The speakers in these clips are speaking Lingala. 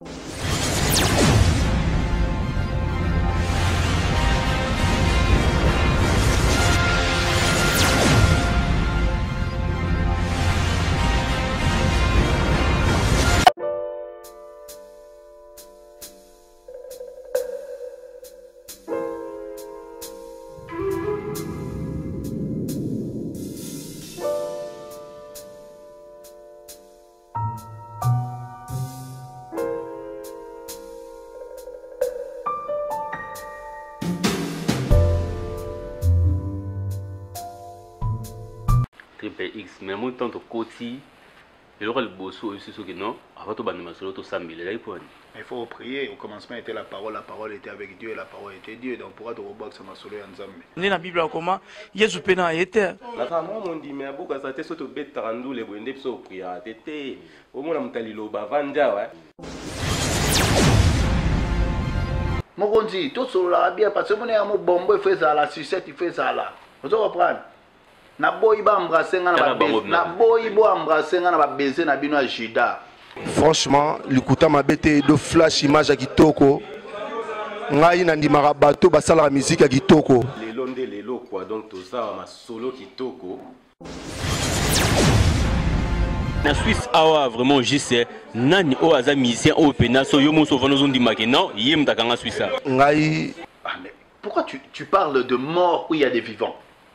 Triple X, mais moi tant que côté, et le bosso aussi ce que non, avant tout bannement sur l'auto 100 000, il faut prier. Au commencement était la parole était avec Dieu, et la parole était Dieu. Donc pour être au box, ça m'a sauvé en Zambie. Dans la Bible comment Jésus pena était. La femme on dit mais beaucoup ça te soto bet tarandu le bonde so prier tete. Au moins mtalilo ba vanja ouais. Mon dit tout sur la bien parce que mon est mon bombo fait ça la sucette il fait ça là. Vous comprenez? Na boy ba embrasser nga na ba baiser. Na boy bo embrasser nga na ba baiser na bino Juda. Franchement, likuta mabete do flash image ya kitoko. Ngai na ndimaka bato basala musique ya kitoko. Lelo nde lelo quoi donc tout ça ma solo kitoko. Na Suisse awa vraiment juste nani o aza musicien o pena so yo mo so vano zondi make non yem takanga Suisse. Ngai mais pourquoi tu parles de mort où il y a des vivants?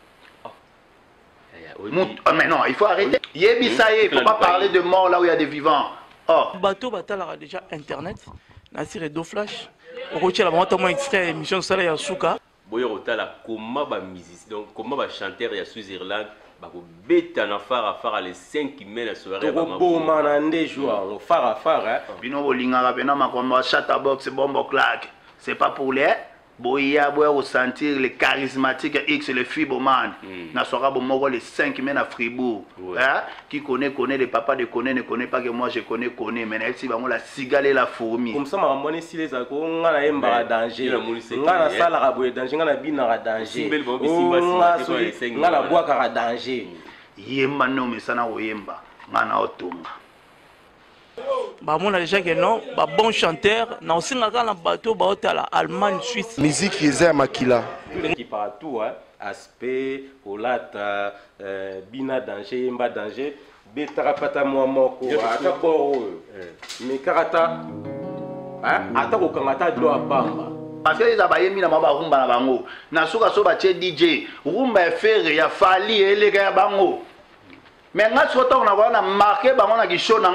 Mais non, il faut arrêter. Yebi ça y est, il ne faut pas parler de mort là où il y a des vivants. Oh. Bateau batala déjà internet. Na sire do flash. Au côté la monta moi extrait émission ça ya suka. Boyo otala comment ba musicien donc comment ba chanteur ya Switzerland ba ko beta na fara les 5 qui mènent la soirée ba bon manande joie on fara bino bolinga bena makomba chatterbox bombo claque. C'est pas pour les Boya boya ressentir les charismatiques X les Fiboman. Na soira bomoko les 5 men à Fribourg. Hein? Qui connaît les papas de connaît ne connaît pas que moi je connais mais si bango la cigale et la fourmi. Comme ça ma moni si les ako ngana yemba danger. Ngana sala ka boye danger ngana bina danger. Ngana boya ka danger. Yemba no mesana oyemba. Ngana otunga. Bah mon déjà que non, bah bon chanteur, na aussi na kana bateau ba hôtel Allemagne Suisse. musique yeza makila. Qui partout hein, aspect, olata, bina danger, yemba danger, betara pata moi moko, ata boro. Mais karata hein, ata ko kangata do abamba. Parce que les abayemi na maba rumba na bango. Na suka so ba che DJ, rumba faire ya fali ele ga bango. Mais quand on a marqué, on a dit chaud, on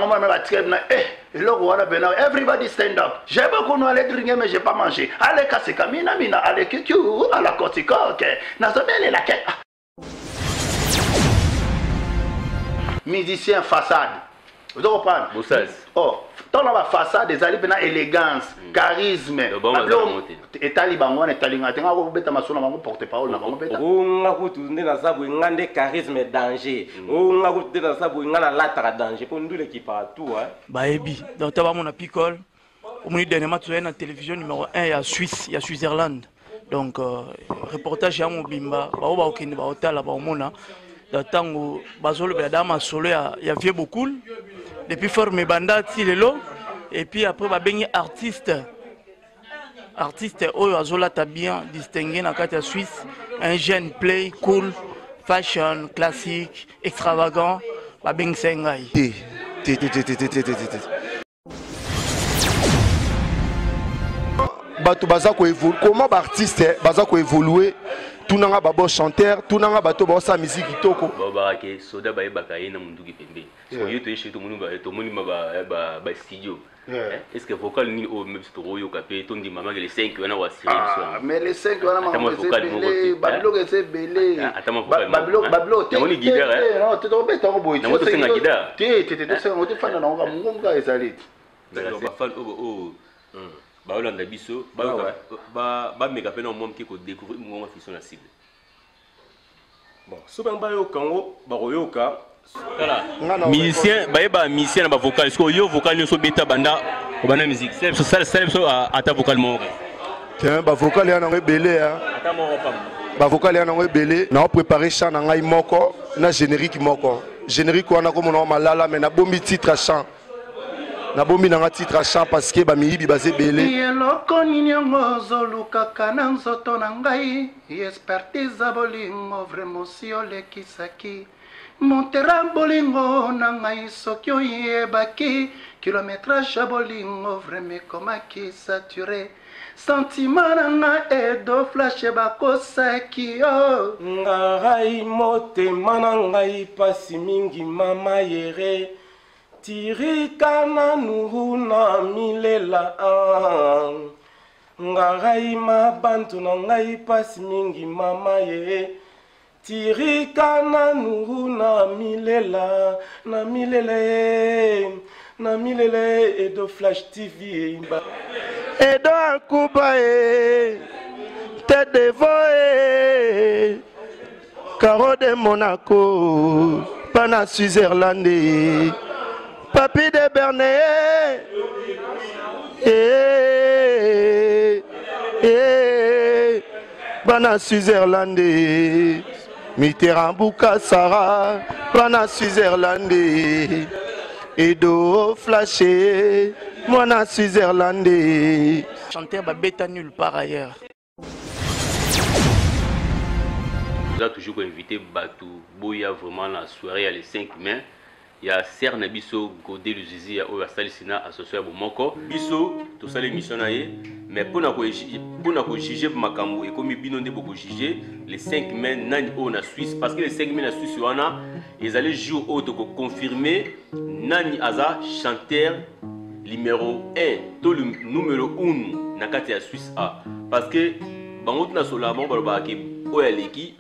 a everybody stand up. J'ai beaucoup de aller drinker, mais j'ai pas mangé. Allez, casser camina, mina, allez, cucu, à la corticoque. N'a jamais la quête. Musicien façade. Vous comprenez? Oh, dans la façade, des alliés, élégance, charisme. Et taliban, et taliban, et taliban, porte-parole. On a goûté dans sa bouille, on a des charismes danger. On a goûté dans sa bouille, on a la danger. Pour nous, l'équipe à tout. Bah, Ebi, donc, tu as mon picole. On a dernièrement, tu es dans la télévision numéro 1, il y a Suisse, il y a Switzerland. Donc, reportage à mon bimba, bah, on va au Kenya, bah, au Tala, bah, au Mona. Dans le temps où Basolo, bah, dans ma solo, il y a vieux beaucoup. Depuis former banda tilelo et puis après va baigner artiste oyo azola ta bien distingué dans la Suisse, un jeune play cool fashion classique extravagant va baigner sengai bato baza ko évoluer comment ba artiste baza ko évoluer tout nanga ba bon chanteur tout nanga bato ba sa musique kitoko baba ke soda ba ebaka yena mundu ki pembe so yeto yeshe to mundu ba to moni ba studio est-ce que vocal ni au même studio yo kapé to ndi mama ke les 5 wana wa siri mais les 5 wana mama c'est babilo que c'est belé babilo te moni guitare non te to beta ko boy na moto senga guitare te senga moto fana na ngonga ezali ba fan ba olanda biso ba mega pena mom ki ko découvrir mo fiction la cible bon so ben ba yo kango ba royoka musicien ba musicien na ba vocal est-ce que yo vocal yo so beta banda o bana musique c'est ça so ata vocal mo tiens ba vocal ya na belé ata mo pam ba vocal ya na belé na préparer chant na ngai moko na générique wana ko mona malala mais na bombi titre chant na bombi na titre à chant parce que ba miyibi basé belé eloko nini yango zolukaka na nzoto na ngai expertise bolingo vraiment si olekisaki montera bolingo na ngai soki oyebaki kilométrage ya bolingo vraiment komaki saturé sentiment na nga edo flash bakosaki yo ngai motema na ngai pasi mingi mama yere tirika na nuhu na milela ngai mabantu na ngai pasi mingi mama yere tirika na nuhu na milela na milele edo flash tv edo akuba te devoe Caro de Monaco pana Switzerland papi de Bernay pana Switzerland Mitterrand Bukasara pana Switzerland Edo flashé moi na Switzerland chanteur babeta nulle part ailleurs. Nous avons toujours invité Batou Boya vraiment la soirée à les 5 mai. Il y a Serre Nabiso Godé Luzizi à Salisina associé à Bomoko. Biso tout ça l'émission mais pour nous juger Makambo et comme Bino de beaucoup juger les 5 mai nani on a Suisse parce que les 5 mai na Suisse on a ils allaient jour autre que confirmer nani Aza chanteur numéro 1 tout le numéro 1 na kati ya Suisse A parce que bango na solamo ba ki oyaleki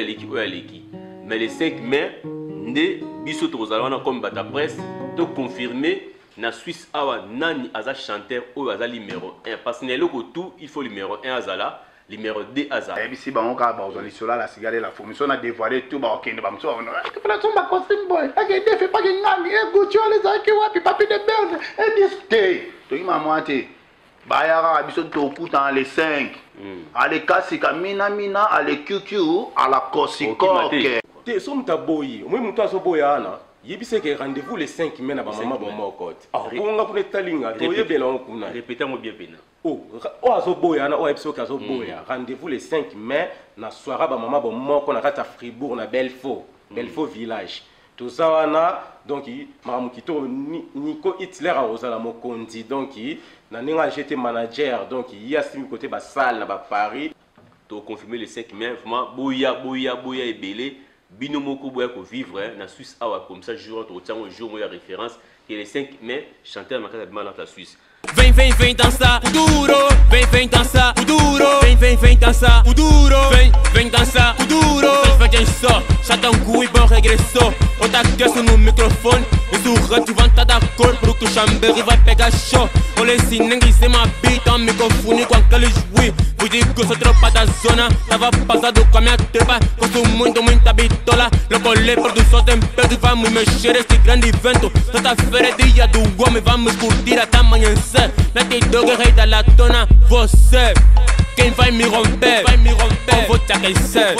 mais les 5 mai nde biso tozalana comme bata presse to confirmer na Suisse awa nani aza chanteur ou aza numéro 1 parce que neloko tout il faut numéro 1 azala numéro 2 azala et puis si bango ka ba ozali cela la cigare la formation a dévoilé tout ba okende ba mso on a son ba costume boy akende fait pas ngami e gocho les aki wapi papi de berne et disque to ima moite ba ya biso to kuta les 5 ale kasika mina ale QQ à la kosikoke te somta boyi moi muto asoboya ana yebise ke rendez-vous les 5 mai na ba mama bomoko bonga kuna talinga to yebela kuna répétez moi bien pena o asoboya ana o episode asoboya rendez-vous les 5 mai na soirée ba mama bomoko na kata Fribourg na Belfort village tout ça wana donc maramukito Nico Hitler a osala mokondi donc na ninga j'étais manager donc il y a simi côté ba salle na ba Paris to confirmer les 5 mai vraiment boya et belé binomoko boya ko vivre na Suisse awa comme ça jour au temps jour moi référence et les 5 mai chanter dans la Suisse. Vem dançar o duro, vem dançar o duro, vem dançar o duro, vem dançar o duro. Faz só, chatão cu e bom regressou. Outra aquece no microfone, e surra tu vanta da cor, pro que o chamberry vai pegar show. Olha esse ninguém se ma beat, um microfone com aqueles wii. Fugi com essa tropa da zona, tava passado com a minha trepa, gosto muita bitola. Locolei produção tem peso, vamos mexer esse grande evento. Sexta-feira é dia do homem, vamos curtir até amanhecer. Nati dog rei da latona, você quem vai me romper, eu vou te aquecer.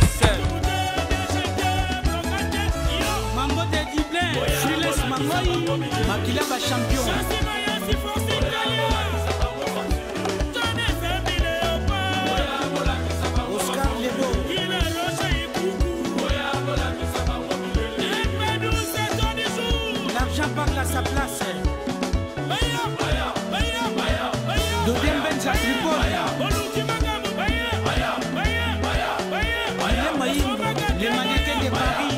Mambo de Dublin, Jules Mangoy, Makilaba champion. Oscar Lebo, l'argent parle à sa place. Les mannequins de Paris.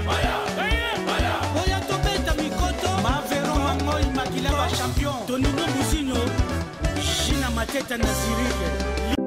Oya Tobeta Mikoto, Mavero Mangoy Makilaba champion. Tonino Musinho, China Mateta Nasiri.